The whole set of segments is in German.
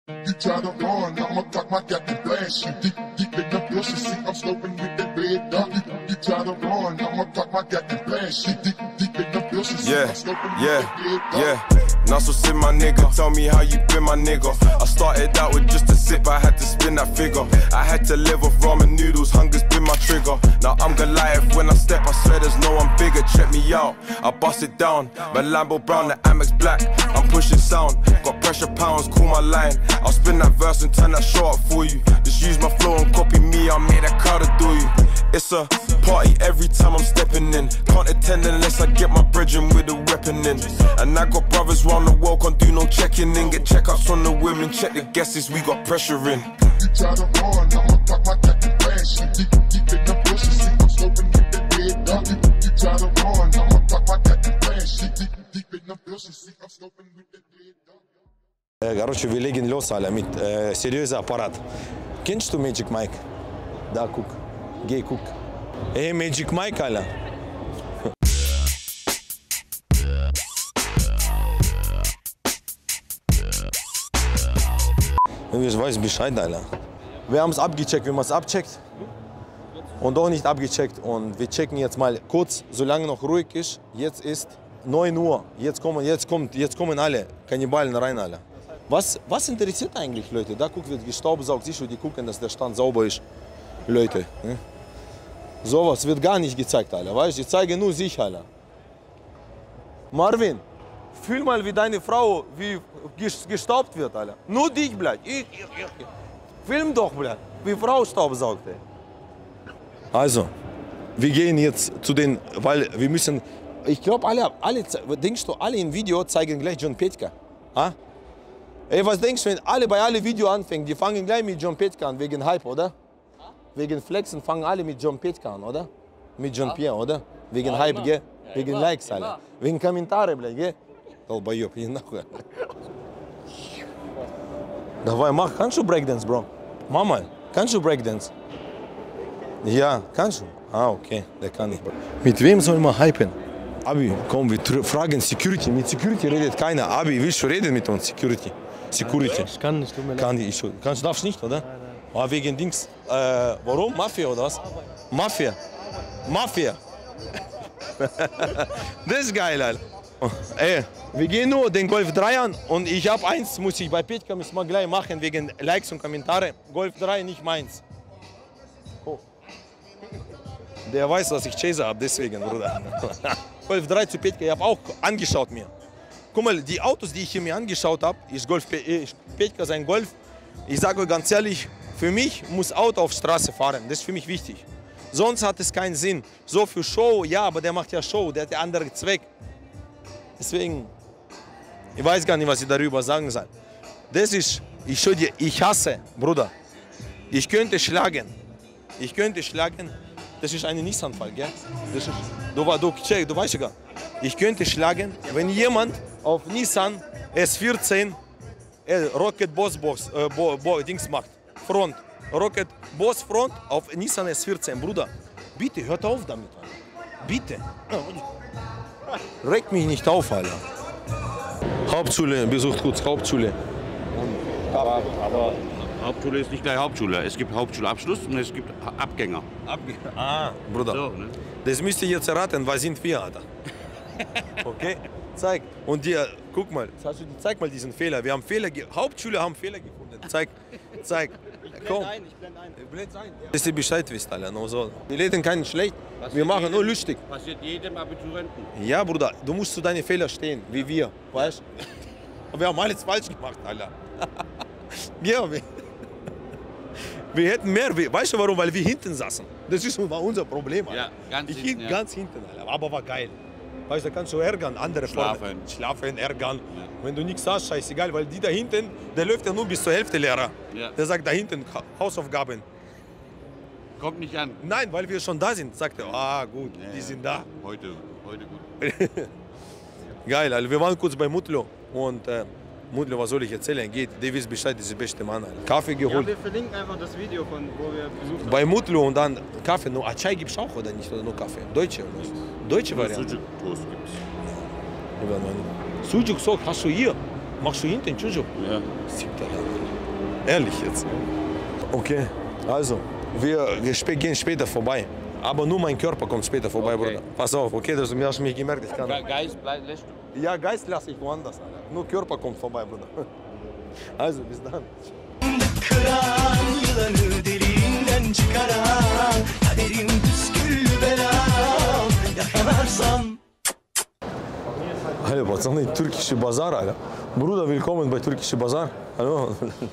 You try to run, I'ma cock my gat and blast you. Deep in the bushes, see I'm sloping with that red dot. You try to run, I'ma cock my gat and blast you. Deep in the bushes, see I'm sloping with that red dot. Now so sit my nigga, tell me how you been my nigga. I started out with just a sip, I had to spin that figure. I had to live off ramen noodles, hunger's been my trigger. Now I'm Goliath when I step, I swear there's no one bigger. Check me out, I bust it down. My Lambo brown, the Amex black, I'm pushing sound. Got pressure pounds, call my line. I'll spin that verse and turn that show up for you. Just use my flow and copy me, I'll make that crowd adore you. It's a party every time I'm stepping in. Can't attend unless I get my brethren with a weapon in. And I got brothers round the world, can't do no checking in. Get checkouts on the women, check the guesses, we got pressure in. You try to run, I'ma cock my gat and blast you. Deep in the bushes, see I'm sloping with that red dot. You try to run, I'ma cock my gat and blast you. Deep in the bushes, see I'm sloping with that red dot. Короче, wir legen los, Alter, mit seriöser Apparat. Kennst du Magic Mike? Da, guck. Geh, guck. Hey, Magic Mike, Alter. Ich weiß Bescheid, Alter. Wir haben es abgecheckt, wie man es abcheckt. Und auch nicht abgecheckt. Und wir checken jetzt mal kurz, solange noch ruhig ist. Jetzt ist 9 Uhr. Jetzt kommen alle Kannibalen rein, Alter. Was interessiert eigentlich Leute? Da guckt, wird gestaubsaugt, siehst du, die gucken, dass der Stand sauber ist. Leute, ne? Sowas wird gar nicht gezeigt, Alter, weißt du? Ich zeige nur sich, Alter. Marvin, fühl mal, wie deine Frau gestaubt wird, Alter. Nur dich, blöd. Film doch, blöd, wie Frau staubsaugt, ey. Also, wir gehen jetzt zu den, weil wir müssen, ich glaube, denkst du, alle im Video zeigen gleich John Petka? Ha? Ey, was denkst du, wenn bei alle Video anfangen, die fangen gleich mit John Petka an, wegen Hype, oder? Wegen Flexen fangen alle mit John Petka an, oder? Mit John Pierre, oder? Wegen Hype, gell? Wegen Likes, Alter. Wegen Kommentare, blядь, gell? Долбоёб, иди нахуй. Давай, mach, kannst du Breakdance, Bro? Mama, kannst du Breakdance? Ja, kannst du? Ah, okay, der kann nicht. Mit wem soll man hypen? Abi, komm, wir fragen Security. Mit Security redet keiner. Abi, willst du reden mit uns? Security. Ich kann nicht, tut mir leid. Kann ich schon. Darfst nicht, oder? Nein, nein. Ah, wegen Dings. Warum? Mafia oder was? Mafia. Mafia. Das ist geil, Alter. Ey, wir gehen nur den Golf 3 an und ich habe eins, muss ich bei Petka müssen wir gleich machen, wegen Likes und Kommentare. Golf 3 nicht meins. Oh. Der weiß, dass ich Chaser habe, deswegen, Bruder. Golf 3 zu Petka, ich habe auch angeschaut mir. Guck mal, die Autos, die ich hier mir angeschaut habe, ist Petka sein Golf. Ich sage euch ganz ehrlich, für mich muss Auto auf Straße fahren, das ist für mich wichtig. Sonst hat es keinen Sinn. So für Show, ja, aber der macht ja Show, der hat ja andere Zweck. Deswegen, ich weiß gar nicht, was ich darüber sagen soll. Das ist, ich schwöre dir, ich hasse, Bruder. Ich könnte schlagen. Das ist ein Nissan-Fall, gell? Das ist, du weißt ja gar. Ich könnte schlagen, wenn jemand auf Nissan S14 Rocket Boss Dings macht. Front. Rocket Boss Front auf Nissan S14. Bruder, bitte hört auf damit. Bitte. Regt mich nicht auf, Alter. Hauptschule, besucht kurz Hauptschule. Aber Hauptschule ist nicht gleich Hauptschule. Es gibt Hauptschulabschluss und es gibt Abgänger. Ah, Bruder. So, ne? Das müsst ihr jetzt erraten, was sind wir, Alter? Okay, zeig. Und dir, guck mal, zeig mal diesen Fehler. Wir haben Hauptschule haben Fehler gefunden. Zeig. Komm. Ich blende ein. Blend ein. Ja. Dass ihr Bescheid wisst, Alter. No, so. Wir reden keinen schlecht. Wir machen nur lustig. Passiert jedem Abiturienten. Ja, Bruder, du musst zu deinen Fehlern stehen, wie wir. Weißt du? Wir haben alles falsch gemacht, Alter. Ja, wir hätten mehr. Weißt du warum? Weil wir hinten saßen. Das war unser Problem, Alter. Ja, ganz hinten, Alter. Aber war geil. Weißt du, da kannst du ärgern, andere Schlafen, ärgern. Ja. Wenn du nichts hast, scheißegal, weil die da hinten, der läuft ja nur bis zur Hälfte, Lehrer. Ja. Der sagt da hinten Hausaufgaben. Kommt nicht an. Nein, weil wir schon da sind, sagt er. Ah, gut, ja, die sind da. Heute gut. Geil, also wir waren kurz bei Mutlo und Mutlo, was soll ich erzählen? Geht, der weiß Bescheid, das ist der beste Mann. Alter. Kaffee geholt. Ja, wir verlinken einfach das Video, wo wir besucht haben. Bei Mutlo und dann Kaffee. Nur Chai gibt es auch oder nicht? Oder nur Kaffee? Deutsche oder was? Deutsche Variante. Sujuk-Toast gibt's. Sujuk-Sok hast du hier? Machst du hinten, Juju? Ja. Ehrlich jetzt. Okay, also, wir gehen später vorbei. Aber nur mein Körper kommt später vorbei, Okay. Bruder. Pass auf, okay, du hast mich gemerkt, ich kann. Geist lässt du. Ja, Geist lasse ich woanders. Alter. Nur Körper kommt vorbei, Bruder. Also, bis dann. Kıran yılanı deliğinden çıkaran kaderim püskül belam yakalarsan. Hallo, пацаны, türkische Bazar, Alter. Bruder, willkommen bei türkische Bazar. Hallo.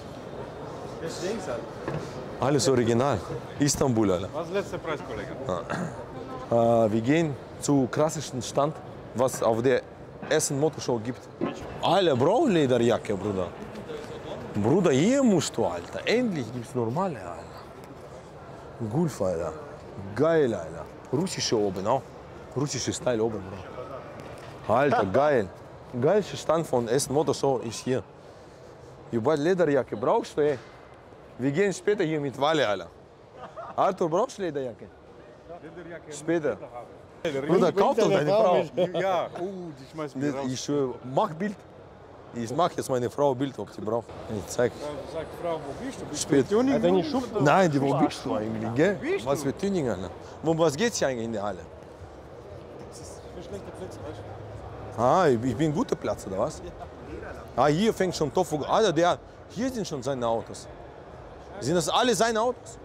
Alles original. Istanbul, Alter. Was ist der letzte Preis, Kollege? Wir gehen zu krassesten Stand, was auf der Essen Motorshow gibt. Alter, Braunlederjacke, Bruder. Bruder, hier musst du, Alter. Endlich gibt's normale, Alter. Gulf, Alter. Geil, Alter. Russische oben auch. Russische Style oben, Bruder. Alter, geil. Geilster Stand von Essen Motorshow ist hier. Jubal Lederjacke brauchst du, ey. Wir gehen später hier mit Walle, Alter. Arthur, brauchst du Lederjacke? Später. Bruder, kauf doch deine Frau. Ja, die schmeißen wir raus. Ich mach Bild. Ich mach jetzt meine Frau Bild, ob sie braucht. Ich zeig. Sag, Frau, wo bist du? Bist Später. du Nein, wo bist du eigentlich, gell? Was für Tuning, Alter? Was geht's hier eigentlich in der Halle? für schlechte Plätze, weißt du? Ah, ich bin guter Platz, oder was? Ah, hier fängt schon Tofu. Alter, hier sind schon seine Autos. Sind das alle seine Autos?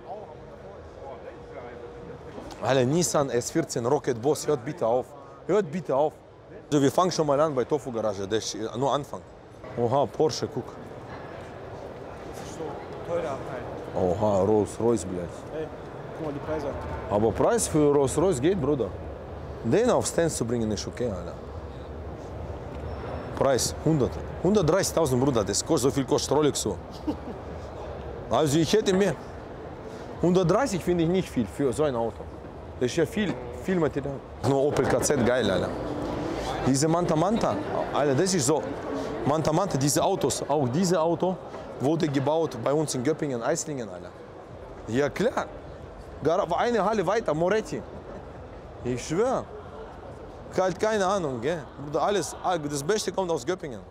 Alter, Nissan S14 Rocket Boss, hört bitte auf. Hört bitte auf. Also wir fangen schon mal an bei Tofu Garage, das ist nur Anfang. Oha, Porsche, guck. Teurer Abteil. Oha, Rolls-Royce, blöd. Hey, guck mal die Preise an. Aber Preis für Rolls-Royce geht, Bruder. Den auf Stands zu bringen ist okay, Alter. Preis 130.000, Bruder, das kostet, so viel kostet Rolex so. Also ich hätte mehr. 130 finde ich nicht viel für so ein Auto. Das ist ja viel Material. Nur Opel KZ, geil, Alter. Diese Manta Manta, Alter, das ist so. Manta Manta, diese Autos, auch dieses Auto wurde gebaut bei uns in Göppingen, Eislingen, Alter. Ja klar. Eine Halle weiter, Moretti. Ich schwöre. Halt keine Ahnung, gell? Alles, das Beste kommt aus Göppingen.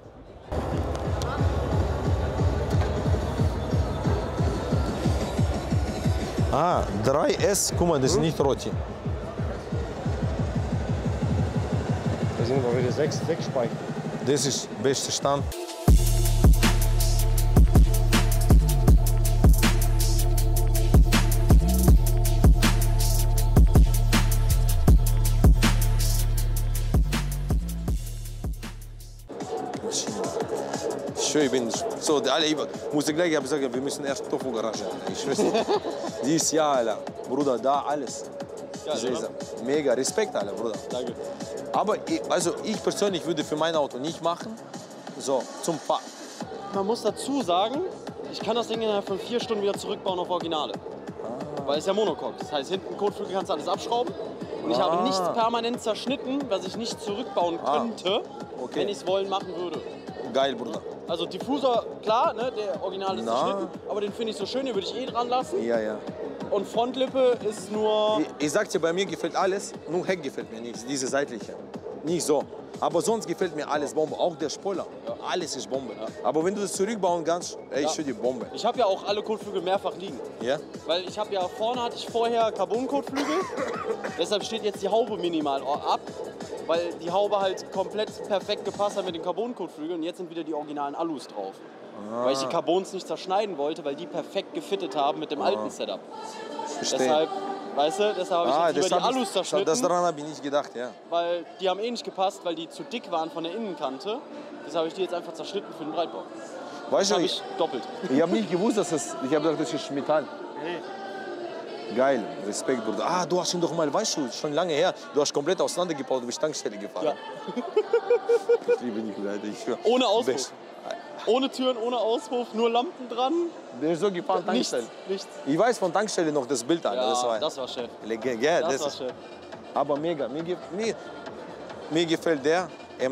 Ah, 3S, guck mal, das ist nicht Roti. Da sind wir wieder 6 Speicher. Das ist der beste Stand. Ich bin so, ich musste gleich sagen, wir müssen erst Tofu Garage. Ich weiß nicht. Dieses Jahr, Alter. Bruder, da alles. Geil, mega, Respekt, Alter, Bruder. Danke. Aber ich persönlich würde für mein Auto nicht machen, so zum Fahren. Man muss dazu sagen, ich kann das Ding innerhalb von 4 Stunden wieder zurückbauen auf Originale. Weil es ja Monocoque. Das heißt, hinten Kotflügel kannst du alles abschrauben. Und ich habe nichts permanent zerschnitten, was ich nicht zurückbauen könnte, okay. wenn ich es wollen machen würde. Geil, Bruder. Also Diffusor, klar, ne, der Original ist zerschnitten, aber den finde ich so schön, den würde ich dran lassen. Ja, ja. Und Frontlippe ist nur... Ich sag dir, bei mir gefällt alles, nur Heck gefällt mir nicht, diese seitliche. Nicht so. Aber sonst gefällt mir alles Bombe, auch der Spoiler. Alles ist Bombe. Aber wenn du das zurückbauen kannst, ey, ich schwöre die Bombe. Ich habe ja auch alle Kotflügel mehrfach liegen. Ja? Weil ich habe ja vorne hatte ich vorher Carbon-Kotflügel. Deshalb steht jetzt die Haube minimal ab. Weil die Haube halt komplett perfekt gepasst hat mit den Carbon-Kotflügeln. Und jetzt sind wieder die originalen Alus drauf. Weil ich die Carbons nicht zerschneiden wollte, weil die perfekt gefittet haben mit dem alten Setup. Verstehe. Deshalb, weißt du, deshalb habe ich jetzt lieber die Alus Das zerschnitten. daran habe ich nicht gedacht, ja. Weil die haben eh nicht gepasst, weil die zu dick waren von der Innenkante. Deshalb habe ich die jetzt einfach zerschnitten für den Breitbau. Weißt Das habe du, ich doppelt. ich habe nicht gewusst, dass ich habe gedacht, das ist Metall. Geil, Respekt, Bruder. Ah, du hast ihn doch mal, weißt du, schon lange her, du hast komplett auseinandergebaut, du bist Tankstelle gefahren. Ja. Ich liebe dich, Leute, ich schwöre. Ohne Auspuff. Best. Ohne Türen, ohne Auspuff, nur Lampen dran. Der ist so gefahren, Nichts, Tankstelle. nichts. Ich weiß von Tankstelle noch das Bild, Alter. Ja, das war Chef. Ja, Das war ist, Chef. aber mega. Mir gefällt der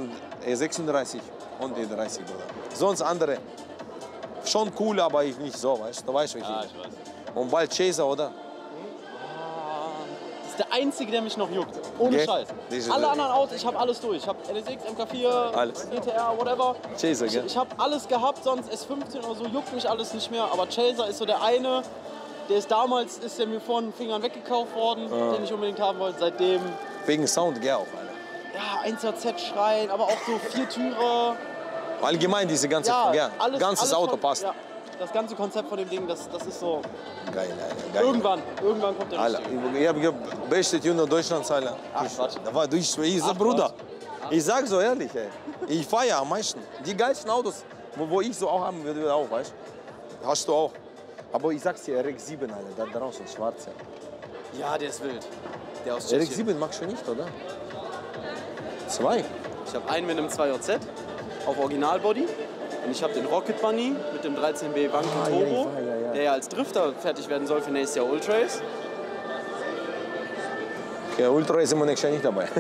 E36 und E30, Bruder. Sonst andere, schon cool, aber ich nicht so, weißt du? Du weißt, wie ich Ja, will. ich weiß. Und bald Chaser, oder? ist der einzige, der mich noch juckt. Ohne Gell? Scheiß. Alle anderen Autos, ich habe alles durch. Ich habe NSX, MK4, Alles. GTR, whatever. Chaser, gell? Ich habe alles gehabt, sonst S15 oder so juckt mich alles nicht mehr. Aber Chaser ist so der eine, der ist damals, ist der mir vor den Fingern weggekauft worden, den ich unbedingt haben wollte. Seitdem, Wegen Sound, gell, auch, Alter. ja, 1JZ schreien, aber auch so Viertürer. Allgemein diese ganze, Ja, gell, alles, ganzes alles Auto von- passt. Ja, das ganze Konzept von dem Ding, das ist so, Geil, Alter, geil. irgendwann kommt der Alter, richtige. ich habe beste Tuner Deutschlands, Alter. Ach, Quatsch. Da war ich sag, Bruder, ich sag so ehrlich, ey. Ich feiere am meisten. Die geilsten Autos, wo ich so auch haben würde, auch, weißt du? Hast du auch. Aber ich sag's dir, RX-7, Alter, da draußen, schwarz, ja. Ja, der ist wild. Der aus Tschechien. RX-7 magst du nicht, oder? 2. Ich habe einen mit einem 2JZ auf Originalbody. Und ich habe den Rocket Bunny mit dem 13B Banco Turbo, ja. der ja als Drifter fertig werden soll für nächstes Jahr Ultrace. Ja, Ultra ist immer nächstes Jahr nicht dabei.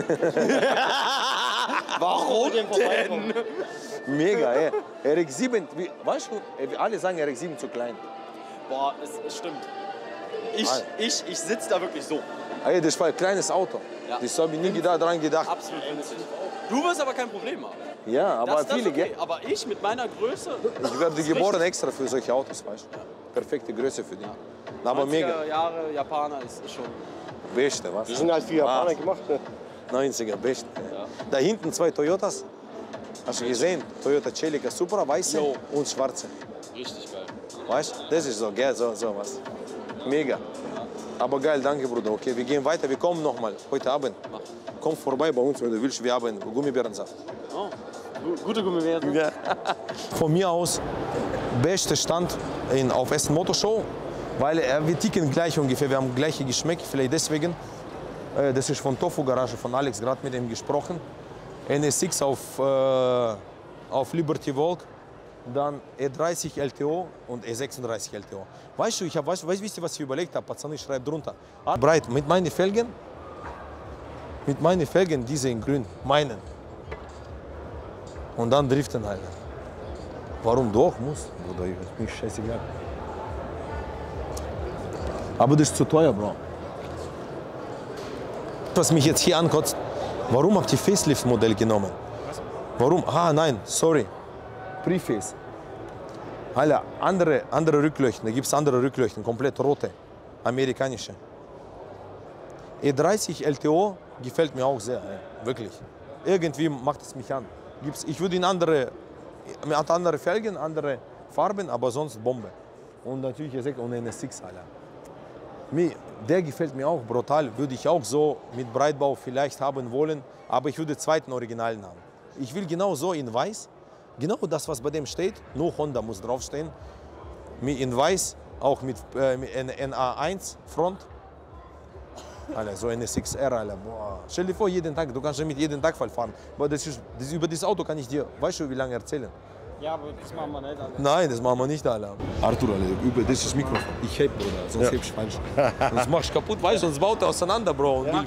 Warum denn? Mega, ey. RX-7, weißt du, alle sagen RX-7 zu klein. Boah, es stimmt. Ich sitze da wirklich so. Ey, das war ein kleines Auto. Ja. Das habe ich nie dran gedacht. Absolut günstig. Du wirst aber kein Problem haben. Ja, aber Das viele, ist okay. gell? Aber ich mit meiner Größe. Ich werde ist geboren richtig. extra für solche Autos, weißt du? Perfekte Größe für die. Aber 90er mega. Jahre Japaner ist schon. Beste, was? Die sind halt für Japaner gemacht. Ne? 90er, beste. Da hinten 2 Toyotas. Hast du gesehen? Toyota Celica Supra, weiße Jo. und schwarze. Richtig geil. Weißt du? Das ist so, gell? So was. Mega. Aber geil, danke, Bruder. Okay, wir gehen weiter. Wir kommen noch mal heute Abend. Komm vorbei bei uns, wenn du willst. Wir haben Gummibärensaft. Oh, gute Gummibärchen. Ja. Von mir aus, bester Stand auf Essen Motor Show, weil wir ticken gleich ungefähr, wir haben gleiche Geschmäcker, vielleicht deswegen. Das ist von Tofu Garage, von Alex, gerade mit ihm gesprochen. NSX auf Liberty Volk, dann E30 LTO und E36 LTO. Weißt du, wisst ihr, was ich überlegt habe? Patzani, schreibt drunter. Breit, mit meinen Felgen, diese in grün, meinen. Und dann driften halt. Warum doch? Muss. Bruder, ist mir scheißegal. Aber das ist zu teuer, Bro. Was mich jetzt hier ankotzt, warum habt ihr Facelift-Modell genommen? Warum? Ah, nein, sorry. Preface. Alter, andere Rückleuchten, da gibt es andere Rückleuchten, komplett rote, amerikanische. E30 LTO gefällt mir auch sehr, wirklich. Irgendwie macht es mich an. Ich würde in andere Felgen, andere Farben, aber sonst Bombe. Und natürlich E6 und NSX, Alter. Der gefällt mir auch brutal, würde ich auch so mit Breitbau vielleicht haben wollen, aber ich würde zweiten Originalen haben. Ich will genau so in weiß, genau das, was bei dem steht, nur Honda muss draufstehen. In weiß, auch mit NA1 Front. Alter, so NSXR, Alter. Boah. Stell dir vor, jeden Tag, du kannst damit jeden Tag fahren. Aber über das Auto kann ich dir, weißt du, wie lange erzählen? Ja, aber das machen wir nicht. Alter. Nein, das machen wir nicht, Alter. Arthur, Alter, das ist das Mikrofon. Ich heb, Bruder, sonst heb ich falsch. Sonst machst du kaputt, weißt du, sonst baut er auseinander, Bro. Und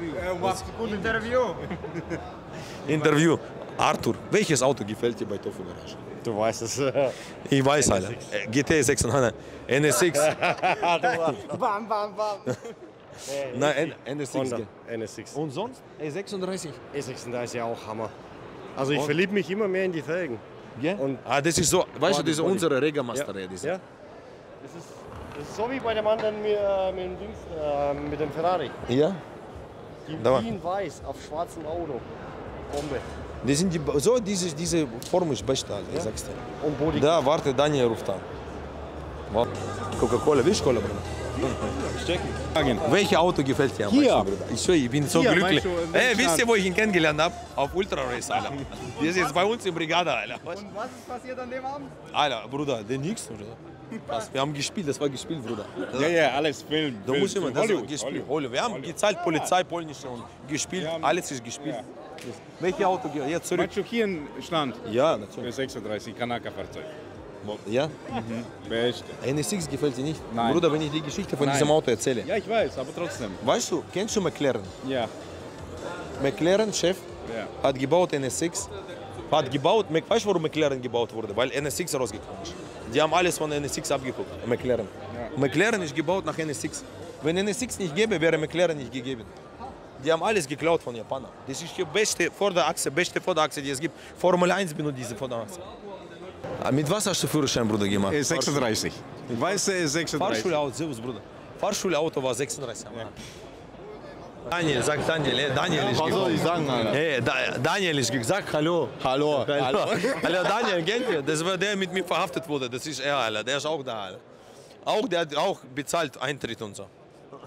Interview. Arthur, welches Auto gefällt dir bei Tofu Garage? Du weißt es. Ich weiß, Alter. GT 600, NSX. Bam, bam, bam. Nein, NSX. Honda, gell. NSX. Und sonst? E36. E36 auch Hammer. Also ich verliebe mich immer mehr in die Felgen. Ja? Und Das ist so, weißt du, das ist Body. unsere Regamaster. Diese. Ja. Das ist so wie bei dem anderen mit dem Ferrari. Ja? Da war- Die in weiß auf schwarzem Auto. Bombe. Das sind diese Form ist beste, Alter, ich sag's dir. Und Body. Da, warte, Daniel ruft an. Coca-Cola, willst du Cola, Bruder? Welches Auto gefällt dir am Hier. meisten, Bruder? Ich schwöre, ich bin so Hier, glücklich. meinst du, in welchem Wisst ihr, Stand? wo ich ihn kennengelernt habe? Auf Ultra Race, Alter. Der ist jetzt bei uns in Brigade, Alter. Und was ist passiert an dem Abend? Alter, Bruder, der nix, oder? Was? Wir haben gespielt, das war gespielt, Bruder. Ja, alles Film. Du musst immer, das Hollywood, ist gespielt. Hollywood. Wir haben gezahlt, Polizei, polnische und gespielt, alles ist gespielt. Ja. Welches Auto geht jetzt zurück? Meinst du hier ein Stand? Ja, natürlich. Für 36 Kanaka-Fahrzeug. Ja? Beste. NSX gefällt dir nicht? Nein. Bruder, wenn ich die Geschichte von Nein. diesem Auto erzähle. Ja, ich weiß, aber trotzdem. Weißt du, kennst du McLaren? Ja. McLaren, Chef, Ja. hat gebaut NSX. Weißt du, warum McLaren gebaut wurde? Weil NSX rausgekommen ist. Die haben alles von NSX abgeguckt, McLaren. Ja. McLaren ist gebaut nach NSX. Wenn NSX nicht gäbe, wäre McLaren nicht gegeben. Die haben alles geklaut von Japanern. Das ist die beste Vorderachse, die es gibt. Formel 1 benutzt diese Vorderachse. Mit was hast du Führerschein, Bruder, gemacht? 36. Weiße 36. Fahrschulauto, servus, Bruder. Fahrschulauto war 36. Ja. Daniel, sag Daniel, Daniel ist Was soll ich sagen, Alter? Hey, Daniel ist gesagt, hallo. Hallo. Hallo, Daniel, kennt ihr? Das war der, mit mir verhaftet wurde. Das ist er, Alter. Der ist auch da, Alter. Der hat auch bezahlt Eintritt und so.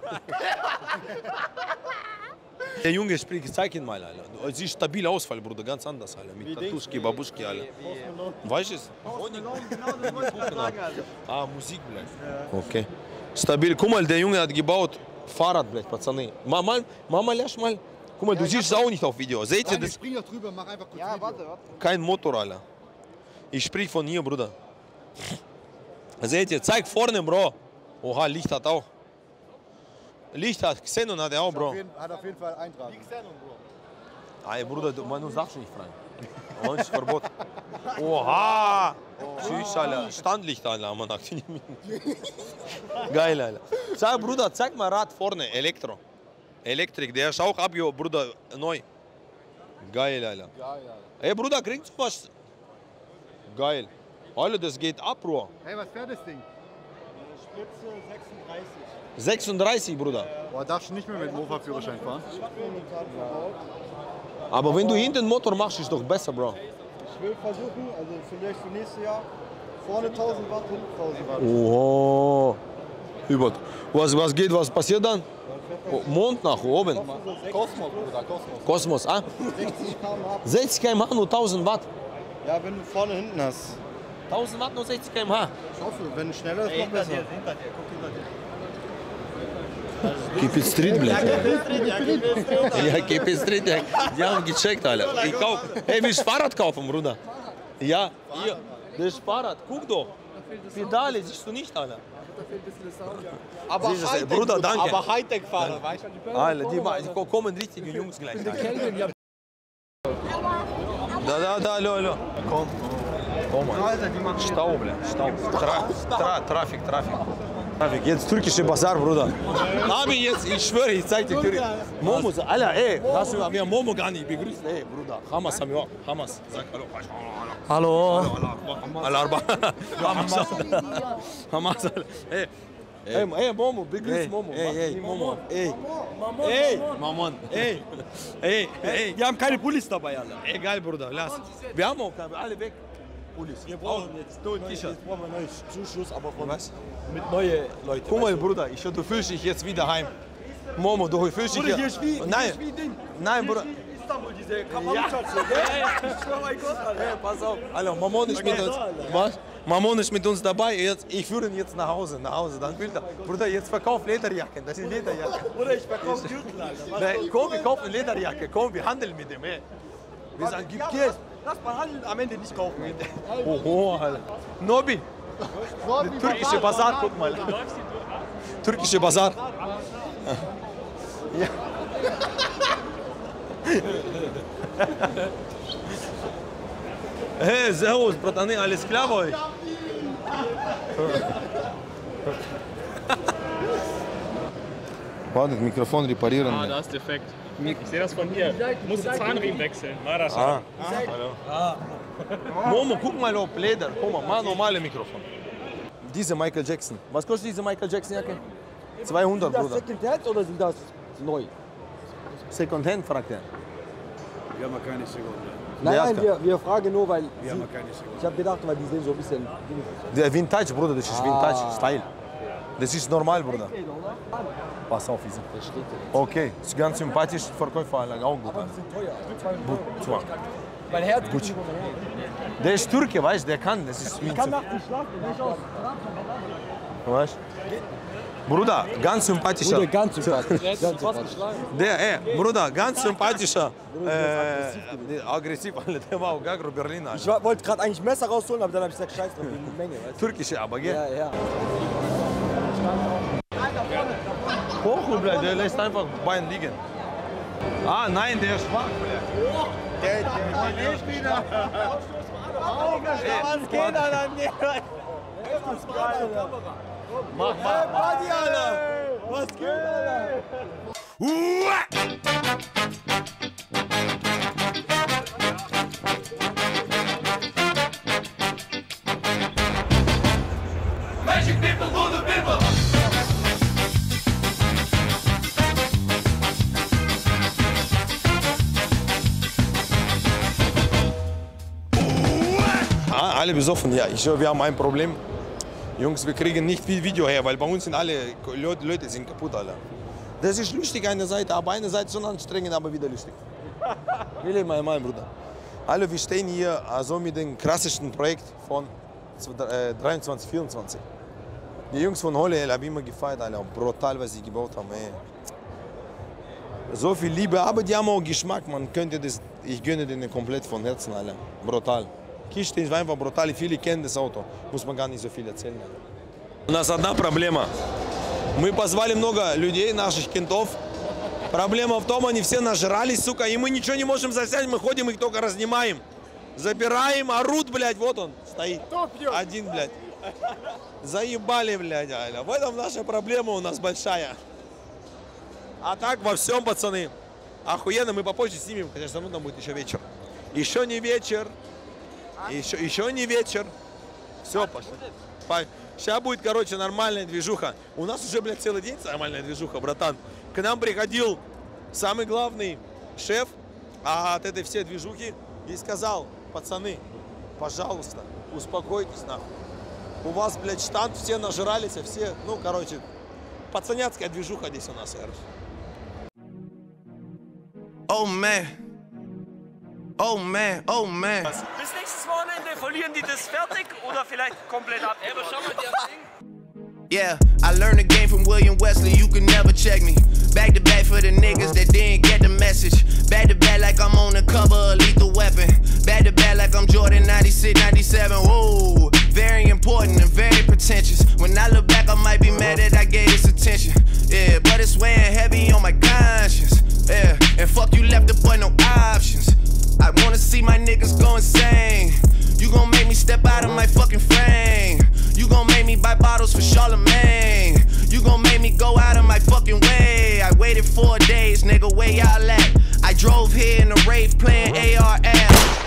Der Junge spricht, ich zeig ihn mal, Alter. Sie ist stabil Ausfall, Bruder, ganz anders, Alter. Mit Tatuschki, Babuschki, Alter. Weißt du es? Ah, Musik, bleibt. Okay. Stabil. Guck mal, der Junge hat gebaut Fahrrad, bleibt, Pazane. Mama, lass mal. Guck mal, du siehst es auch nicht auf Video. Seht ihr das? Ich spring doch drüber, mach einfach kurz Video. Warte. Kein Motor, Alter. Ich sprich von hier, Bruder. Seht ihr, zeig vorne, Bro. Oha, Licht hat auch. Licht hat, Xenon hat er auch, Bro. Hat auf jeden Fall Eintrag. Ey, Bruder, man darf nicht fragen. Und ist verboten. Oha! Tschüss, Alter. Standlicht, Alter, man sagt. Geil, Alter. Sag, Bruder, zeig mal Rad vorne, Elektro. Elektrik, der ist auch abgehoben, Bruder, neu. Geil, Alter. Ey, Bruder, kriegst du was? Geil. Alter, das geht ab, Bro. Hey, was fährt das Ding? Spitze 36. 36, Bruder. Boah, darfst du nicht mehr mit Mofa-Führerschein fahren? Aber wenn du hinten den Motor machst, ist doch besser, Bro. Ich will versuchen, also vielleicht für nächstes Jahr, vorne 1000 Watt, hinten 1000 Watt. Oho. Über. Was geht, was passiert dann? Oh, Mond nach oben. Kosmos, Bruder, Kosmos. Kosmos, ah? 60 km/h. 60 km/h, nur 1000 Watt. Ja, wenn du vorne hinten hast. 1000 Watt, nur 60 km/h. Ich hoffe, wenn schneller ist, noch besser. GP Street, blöd. Ja, GP Street, ja. Die haben gecheckt, Alter. Ich kauf. Hey, willst du Fahrrad kaufen, Bruder? Ja, hier. Das Fahrrad, guck doch. Pedale siehst du nicht, Alter. Aber Siehst du, Bruder, danke. Aber Hightech-Fahrer, weißt du? Alter, die kommen richtige Jungs gleich. Da, hallo. Komm. Komm, Alter. Stau, blöd. Stau. Trafik. Jetzt türkische Bazar, Bruder. Abi, jetzt, ich schwöre, ich zeig dir Türkisch. Momo, Alter, ey, wir haben Momo gar nicht begrüßt. Ey, Bruder, Hamas haben wir auch. Hamas, sag hallo. Hallo. Hamas. Ey, Momo, begrüß Momo. Ey, Momo. Ey, Mamon. Ey. Wir haben keine Pullis dabei, Alter. Egal, Bruder, lass. Wir haben auch alle weg. Wir brauchen jetzt T-Shirt. Jetzt brauchen wir neuen Zuschuss, aber von Was? mit neuen Leuten. Guck mal, Bruder, du fühlst dich jetzt wieder heim. Momo, du fühlst dich Bruder, hier ist wie, Nein, hier ist wie Ding. nein, Bruder. Istanbul, diese Kapaluchatze. Ich schwör mein Gott, Alter. Hey, pass auf. Hallo, Mamon ist mit uns. Was? Mamon ist mit uns dabei. Ich führe ihn jetzt nach Hause. Dann will er. Bruder, jetzt verkauf Lederjacken. Das ist Lederjacke. Bruder, ich verkaufe Gürtel, Alter. Nein, komm, wir kaufen Lederjacke. Komm, wir handeln mit dem. Ey. Wir sagen, gib Geld. Lass mal handeln, am Ende nicht kaufen. Oho, Alter. Nobi. Türkische Bazar, guck mal. Türkische Bazar. Ja. Hey, servus, Bratane, alles klar bei euch? Warte, Mikrofon reparieren. Ah, da ist defekt. Ich sehe das von hier. Du musst den Zahnriemen wechseln. Mach das. Momo, guck mal ob Leder. Guck mal, mach normale Mikrofon. Diese Michael Jackson. Was kostet diese Michael Jackson Jacke? 200, Bruder. Sind das Secondhand oder sind das neu? Secondhand, fragt er. Wir haben keine Sekunde. Nein, wir fragen nur, weil Wir haben keine Sekunde. ich habe gedacht, weil die sehen so ein bisschen... Der Vintage, Bruder, das ist Vintage-Style. Das ist normal, Bruder. Pass auf, Isi. Okay, ist ganz sympathisch, Verkäuferanlage auch gut. Die sind teuer. Gut. Mein Herz Gut. Der ist Türke, weißt du, der kann. Das ist Ich kann nachts nicht schlafen, nicht aus. Weißt du? Bruder, ganz sympathischer. Bruder, ganz sympathisch. Bruder, ganz sympathischer. Aggressiv, der war auch Gagro Berliner. Ich wollte gerade eigentlich Messer rausholen, aber dann habe ich gesagt, scheiß drauf, die Menge. Weißt du? Türkische aber, gell? Ja. Hoch, der lässt einfach Bein liegen. Ah, nein, der ist schwach. Der ist wieder. Was geht da dann? Mach. Was geht, Alter? Magic people, Buddha people. Alle besoffen, ja. Wir haben ein Problem. Jungs, wir kriegen nicht viel Video her, weil bei uns sind alle Leute sind kaputt, Alter. Das ist lustig eine Seite, aber eine Seite schon anstrengend, aber wieder lustig. Wir leben einmal, Bruder. Alle, wir stehen hier also mit dem krassesten Projekt von 23, 24. Die Jungs von Holle haben immer gefeiert, Alter. Brutal, was sie gebaut haben, ey. So viel Liebe, aber die haben auch Geschmack, man könnte das, ich gönne denen komplett von Herzen, Alter. Brutal. Kiste ist einfach brutal, viele kennen das Auto, muss man gar nicht so viel erzählen. У нас одна проблема. Мы позвали много людей, наших кентов. Проблема в том, они все нажрались, сука, и мы ничего не можем заснять, мы ходим, их только разнимаем. Забираем, орут, блядь, вот он стоит. Один, блядь. Заебали, блядь, Аля. В этом наша проблема у нас большая. А так во всем, пацаны, охуенно, мы попозже снимем, хотя все равно там будет еще вечер. Еще не вечер. Еще не вечер. Все, пошли. Сейчас будет, короче, нормальная движуха. У нас уже, блядь, целый день нормальная движуха, братан. К нам приходил самый главный шеф от этой всей движухи и сказал: пацаны, пожалуйста, успокойтесь, нахуй. У вас, блядь, штант, все нажрались, а все, ну, короче, пацаняцкая движуха здесь у нас, короче. Oh man. Oh man, oh man. Bis nächstes Wochenende verlieren die das fertig oder vielleicht komplett ab. Aber schau mal dir das Ding. Yeah, I learned the game from William Wesley, you can never check me. Back to back for the niggas that didn't get the message. Back to back like I'm on the cover of Lethal Weapon. Back to back like I'm Jordan 96, 97, whoa. Very important and very pretentious. When I look back I might be mad that I gave this attention. Yeah, but it's weighing heavy on my conscience. Yeah, and fuck you left the boy no options. I wanna see my niggas go insane. You gon' make me step out of my fucking frame. You gon' make me buy bottles for Charlemagne. You gon' make me go out of my fucking way. I waited 4 days, nigga, where y'all at? I drove here in a rave playing ARF.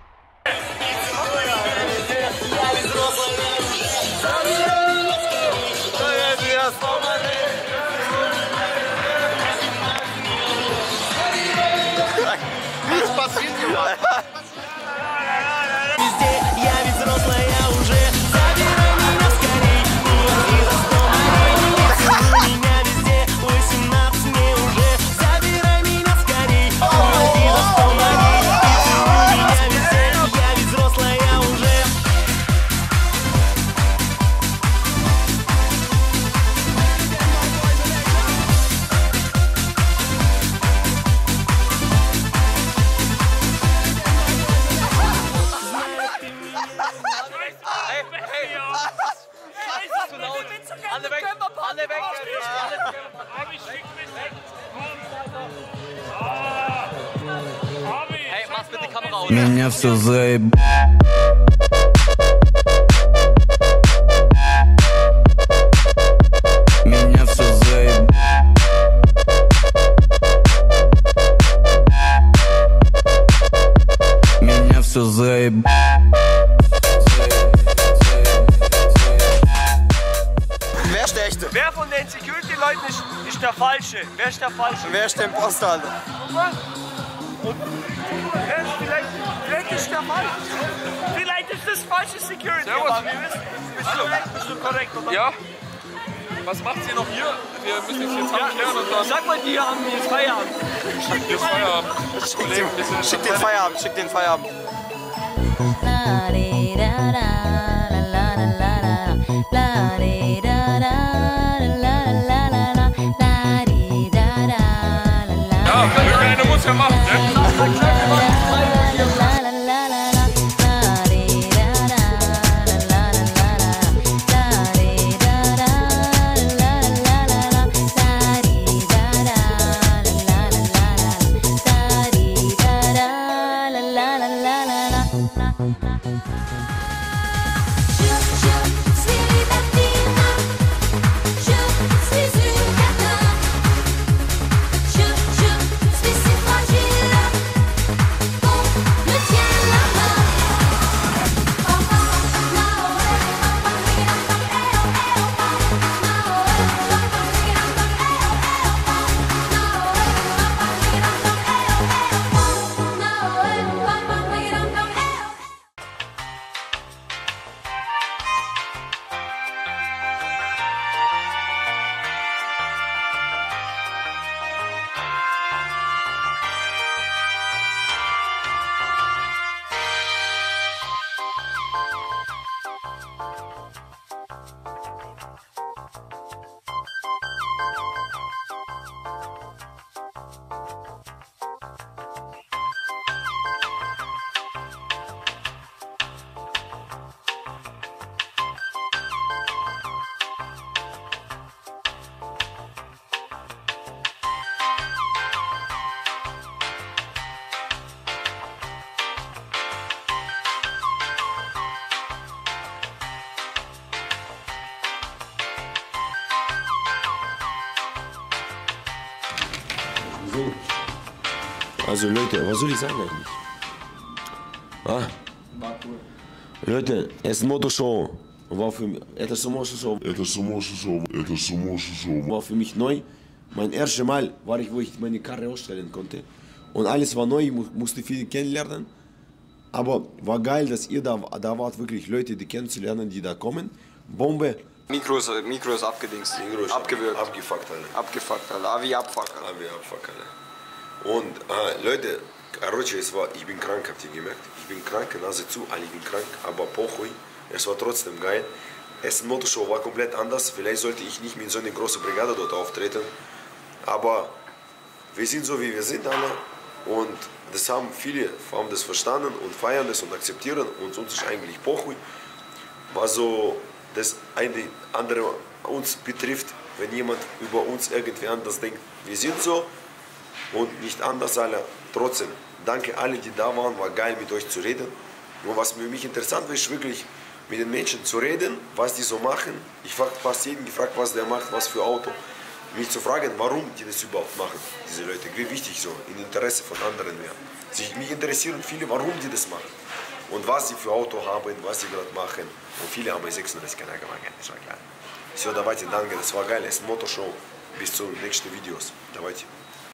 Меня все заеб... Меня все заеб... Меня все заеб... Wer ist der Echte? Wer von den Security-Leuten ist der Falsche? Wer ist der Falsche? Wer ist der Imposter, Alter? Und vielleicht ist der Falsche. Vielleicht ist das falsche Security. Servus. Aber wir wissen, bist du korrekt, oder? Ja. Was macht ihr noch hier? Wir müssen jetzt hier zusammenklären und dann... Sag mal, die haben jetzt Feierabend. Jetzt Feierabend. Das Problem ist... Schick den Feierabend, schick den Feierabend. Ja, wenn du keine Musik machst, ne? Свирепотина, Also Leute, was soll ich sagen eigentlich? Ah? Leute, es ist eine Motorshow. War für mich, war für mich neu. Mein erstes Mal war ich, wo ich meine Karre ausstellen konnte. Und alles war neu, ich musste viele kennenlernen. Aber war geil, dass ihr da wart, wirklich Leute, die kennenzulernen, die da kommen. Bombe. Mikro ist abgedingst. Abgewürgt. Abgefuckt, alle. Abgefuckt, alle. Avi abfuck, alle. Avi abfuck, alle. Und Leute, ich bin krank, habt ihr gemerkt? Ich bin krank, Nase zu, alle, ich bin krank, aber pochui. Es war trotzdem geil. Essen Motorshow war komplett anders. Vielleicht sollte ich nicht mit so einer großen Brigade dort auftreten. Aber wir sind so, wie wir sind alle. Und das haben viele haben das verstanden und feiern das und akzeptieren. Und uns ist eigentlich pochui. Was so das eine andere uns betrifft, wenn jemand über uns irgendwie anders denkt. Wir sind so und nicht anders alle. Trotzdem, danke alle, die da waren. War geil, mit euch zu reden. Und was für mich interessant ist, wirklich mit den Menschen zu reden, was die so machen. Ich habe fast jeden gefragt, was der macht, was für Auto. Mich zu fragen, warum die das überhaupt machen, diese Leute. Wie wichtig so, in Interesse von anderen wären. Mich interessieren viele, warum die das machen. Und was sie für Auto haben, was sie gerade machen. Und viele haben 36 Kanal gemacht, das war geil. So, давайте, danke, das war geil. Es ist eine Motorshow. Bis zu nächsten Videos. Давайте.